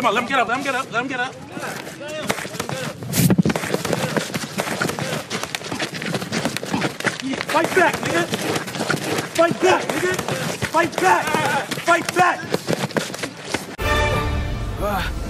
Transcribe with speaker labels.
Speaker 1: on, let him get up, let him get up, let him get up. Fight back, nigga. Fight back, nigga. Fight back. Fight back.